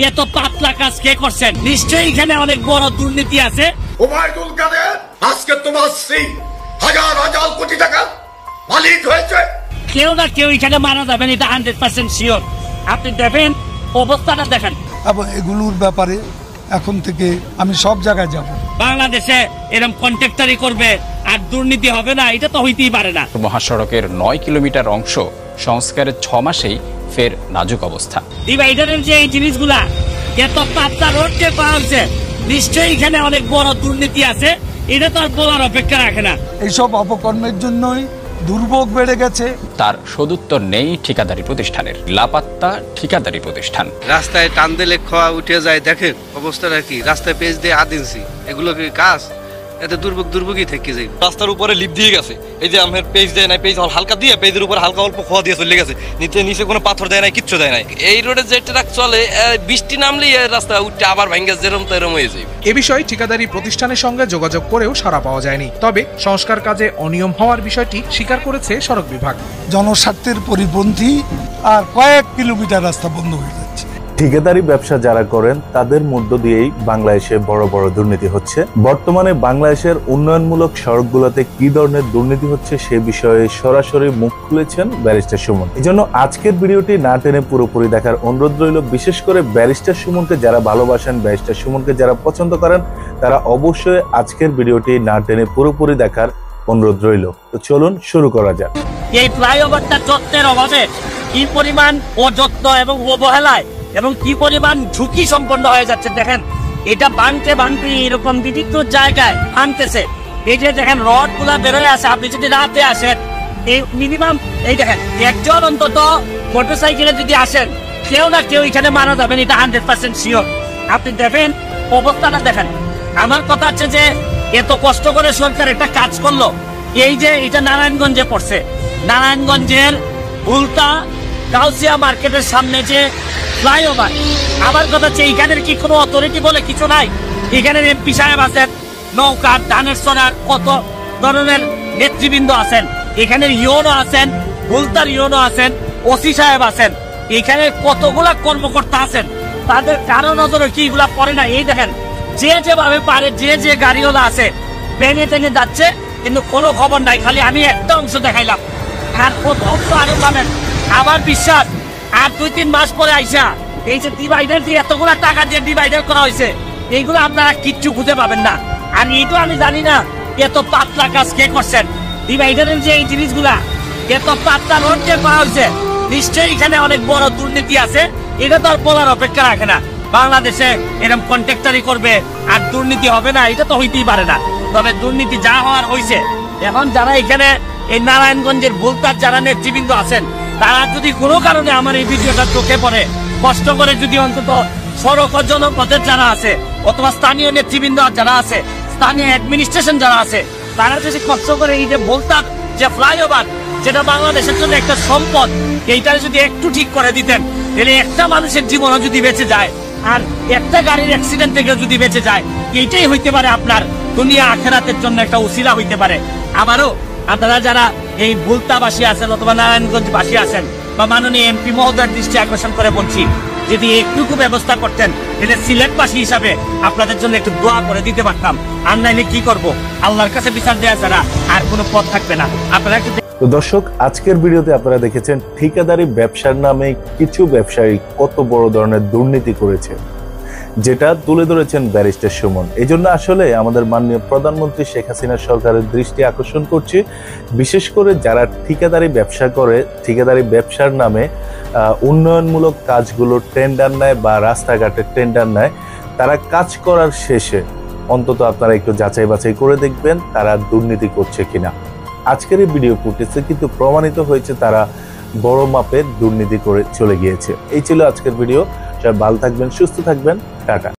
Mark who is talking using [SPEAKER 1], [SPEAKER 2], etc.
[SPEAKER 1] এত পাতলা কাজ কে করছেন? নিশ্চয়ই এখানে অনেক বড় দুর্নীতি আছে।
[SPEAKER 2] ওবায়দুল কাদের আজকে তোমার স্ত্রী হাজার হাজার কোটি টাকা মালিক হয়েছে।
[SPEAKER 1] কেউ না কেউ এখানে মারা যাবেন, এটা 100% শিওর। আপনি দেখেন অবস্থাটা দেখেন।
[SPEAKER 3] এগুলোর ব্যাপারে এখন থেকে আমি সব জায়গায় যাব।
[SPEAKER 1] বাংলাদেশে এরকম কন্ট্রাক্টরি করবে আর দুর্নীতি হবে না, এটা তো হইতেই পারে না।
[SPEAKER 4] মহাসড়কের 9 কিলোমিটার অংশ সংস্কারের 6 মাসেই ফের নাজুক অবস্থা।
[SPEAKER 1] ডিভাইডারের যে এই জিনিসগুলা এত পাতলা রোড যে পাওয়া হচ্ছে, নিশ্চয়ই এখানে অনেক বড় দুর্নীতি আছে, এটা তো আর বলার অপেক্ষা রাখে না।
[SPEAKER 3] এইসব অপকর্মের জন্যই দুর্ভোগ বেড়ে গেছে।
[SPEAKER 4] তার সদুত্তর নেই ঠিকাদারি প্রতিষ্ঠানের। লাপাত্তা ঠিকাদারি প্রতিষ্ঠান।
[SPEAKER 5] রাস্তায় টান দিলে খোয়া উঠে যায়, দেখেন অবস্থাটা কি। রাস্তায় পেজ দিয়ে আদিনছি, এগুলো কি কাজ? এতে দুর্ভোগই থেকে যায়।
[SPEAKER 6] রাস্তার উপরে লিপ দিয়ে গেছে, এই যে আমার পেজ দেয় নাই, পেজ হালকা দিয়ে পেজের উপরে হালকা অল্প খোয়া দিয়ে চলে গেছে, নিচে কোনো পাথর দেয় নাই, কিচ্ছু দেয় নাই। এই রোডে যে ট্রাক চলে, বৃষ্টি নামলেই রাস্তা উঠে আবার ভাঙ্গা যেরম তেরম হয়ে যায়।
[SPEAKER 7] এ বিষয়ে ঠিকাদারি প্রতিষ্ঠানের সঙ্গে যোগাযোগ করেও সাড়া পাওয়া যায়নি। তবে সংস্কার কাজে অনিয়ম হওয়ার বিষয়টি স্বীকার করেছে সড়ক বিভাগ।
[SPEAKER 3] জনস্বার্থের পরিপন্থী আর কয়েক কিলোমিটার রাস্তা বন্ধ হয়ে যাচ্ছে।
[SPEAKER 8] ঠিকাদারি ব্যবসা যারা করেন তাদের মধ্য দিয়েই বাংলাদেশে বড় বড় দুর্নীতি হচ্ছে। বর্তমানে বাংলাদেশের উন্নয়নমূলক সড়কগুলোতে কি ধরনের দুর্নীতি হচ্ছে সে বিষয়ে সরাসরি মুখ খুলেছেন ব্যারিস্টার সুমন। এজন্য আজকের ভিডিওটি না টেনে পুরোপুরি দেখার অনুরোধ রইল। বিশেষ করে ব্যারিস্টার সুমনকে যারা ভালোবাসেন, ব্যারিস্টার সুমনকে যারা পছন্দ করেন, তারা অবশ্যই আজকের ভিডিওটি না টেনে পুরোপুরি দেখার অনুরোধ রইল। তো চলুন শুরু করা যাক।
[SPEAKER 1] এই ফ্লাইওভারটা যত্নের অভাবে কি পরিমাণ অযত্ন এবং অবহেলায় এবং কি পরিমাণ ঝুঁকি সম্পন্ন হয়ে যাচ্ছে দেখেন। এটা ভাঙতে এরকম বিভিন্ন জায়গায় ভাঙতেছে। এই যে দেখেন রড গুলা বেরোয় আসে, আপনি যদি রাতে আসেন এই মিনিমাম এই দেখেন একজন অন্তত মোটরসাইকেলে যদি আসেন, কেউ না কেউ এখানে মারা যাবেন, এটা 100% শিওর। আপনি দেখেন অবস্থাটা দেখেন। আমার কথা হচ্ছে যে এত কষ্ট করে সরকার একটা কাজ করলো, এই যে এটা নারায়ণগঞ্জে পড়ছে, নারায়ণগঞ্জের উল্টা গাউসিয়া মার্কেটের সামনে যে ফ্লাইওভার। আমার কথা হচ্ছে এখানের কি কোনো অথরিটি বলে কিছু নাই? এখানের এমপি সাহেব আছেন, নৌকার ধানের সরার কত ধরনের নেতৃবৃন্দ আছেন, এখানের ইউনো আছেন, ভুলতার ইউনো আছেন, ওসি সাহেব আছেন, এখানে কতগুলা কর্মকর্তা আছেন, তাদের কারো নজরে কি এগুলা পড়ে না? এই দেখেন যে যেভাবে পারে যে গাড়িওয়ালা আছে ভেঙে টেনে যাচ্ছে, কিন্তু কোনো খবর নাই। খালি আমি একটা অংশ দেখাইলাম, আর আরো পাবেন। আমার বিশ্বাস আর 2-3 মাস পরে আইসা এই যে ডিভাইডার দিয়ে এতগুলা টাকা দিয়ে ডিভাইডার করা হয়েছে, এইগুলো আপনারা কিচ্ছু খুঁজে পাবেন না। আর এইটা আমি জানি না এত পাতলা কাজ কে করছেন। ডিভাইডারের যে এই জিনিসগুলা এত পাতলা রোড যে পাওয়া হয়েছে, নিশ্চয়ই এখানে অনেক বড় দুর্নীতি আছে, এটা তো আর বলার অপেক্ষা রাখে না। বাংলাদেশে এরকম কন্ট্রাক্টরি করবে আর দুর্নীতি হবে না, এটা তো হইতেই পারে না। তবে দুর্নীতি যা হওয়ার হয়েছে, এখন যারা এখানে এই নারায়ণগঞ্জের ভুলতার যারা নেতৃবৃন্দ আছেন, তারা যদি কোনো কারণে আমার এই ভিডিওটা চোখে পড়ে, কষ্ট করে যদি অন্তত সড়ক ও জনপথের যারা আছে অথবা স্থানীয় নেতৃবৃন্দ যারা আছে, স্থানীয় অ্যাডমিনিস্ট্রেশন যারা আছে, তারা যদি কষ্ট করে এই যে ভুলতার যে ফ্লাইওভার, যেটা বাংলাদেশের জন্য একটা সম্পদ, এইটা যদি একটু ঠিক করে দিতেন, তাহলে একটা মানুষের জীবনও যদি বেঁচে যায় আর একটা গাড়ির অ্যাক্সিডেন্ট থেকে যদি বেঁচে যায়, এইটাই হইতে পারে আপনার দুনিয়া আখেরাতের জন্য একটা উসিলা হইতে পারে। আবারও আপনারা যারা এই ভুলতাবাসী আছেন অথবা নারায়ণগঞ্জবাসী আছেন, বা মাননীয় এমপি মহোদয়ের দৃষ্টি আকর্ষণ করে বলছি, যদি একটুকু ব্যবস্থা করতেন, তাহলে সিলেটবাসী হিসাবে আপনাদের জন্য একটু দোয়া করে দিতে পারতাম। আর নাইলে কি করবো, আল্লাহর কাছে বিচার দেওয়া ছাড়া আর কোনো পথ থাকবে না। আপনারা একটু
[SPEAKER 8] তো দর্শক, আজকের ভিডিওতে আপনারা দেখেছেন ঠিকাদারি ব্যবসার নামে কিছু ব্যবসায়ী কত বড় ধরনের দুর্নীতি করেছে, যেটা তুলে ধরেছেন ব্যারিস্টার সুমন। এই জন্য আসলে আমাদের মাননীয় প্রধানমন্ত্রী শেখ হাসিনার সরকারের দৃষ্টি আকর্ষণ করছি, বিশেষ করে যারা ঠিকাদারি ব্যবসা করে, ঠিকাদারি ব্যবসার নামে উন্নয়নমূলক কাজগুলো টেন্ডার নেয় বা রাস্তাঘাটের টেন্ডার নেয়, তারা কাজ করার শেষে অন্তত আপনারা একটু যাচাই বাছাই করে দেখবেন তারা দুর্নীতি করছে কিনা। আজকের এই ভিডিও ফুটেজে কিন্তু প্রমাণিত হয়েছে তারা বড় মাপের দুর্নীতি করে চলে গিয়েছে। এই ছিল আজকের ভিডিও। সবাই ভালো থাকবেন, সুস্থ থাকবেন, টাটা।